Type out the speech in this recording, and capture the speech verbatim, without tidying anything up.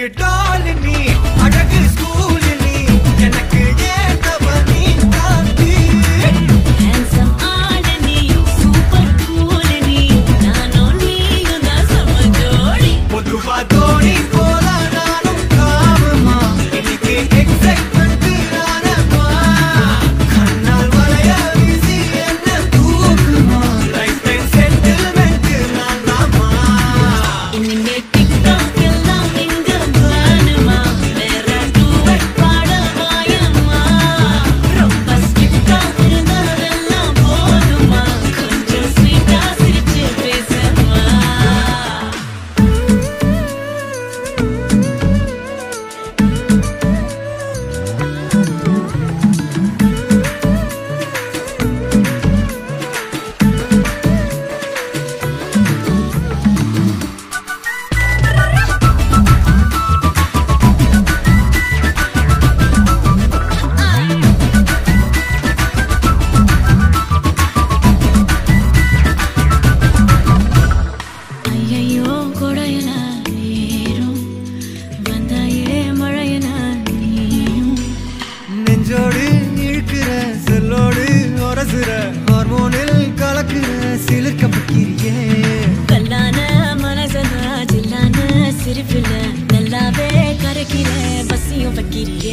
டால் நீ அழகு ஸ்கூல் நீ எனக்கு ஏத்தவ நீ தாண்டி handsome ஆன நீ சூப்பர் கூல் நீ நானும் நீயும் தான் சம ஜோடி பொதுவா தோணி போல நானும் காமமா இன்னைக்கு எக்ஸைட்மெண்ட் நானமா கண்ணால் வளைய வீசி என்ன தூக்குமா லைஃப் டைம் செட்டில்மெண்ட் நான் தாமா இனிமே டிக்டாக் எல்லாம் எங்க வேணுமா வேற டூவெட் பாட வாயம்மா ரொம்ப ஸ்ட்ரிக்டா இருந்ததெல்லாம் போதுமா கொஞ்சம் ஸ்வீட்டா சிரிச்சு பேசமா ஐயையோ கொடையன ஏறும் வந்தாயே மழையன நீயும் நெஞ்சோடு இழுக்கிற செல்லோடு உரசுற ஹார்மோனில் கலக்குற சிலிர்க்க பக்கிரியே கல்லான மனசனா ஜில்லான சிரிப்புல நல்லாவே கரைக்கிற பசியும் வைக்கிறிய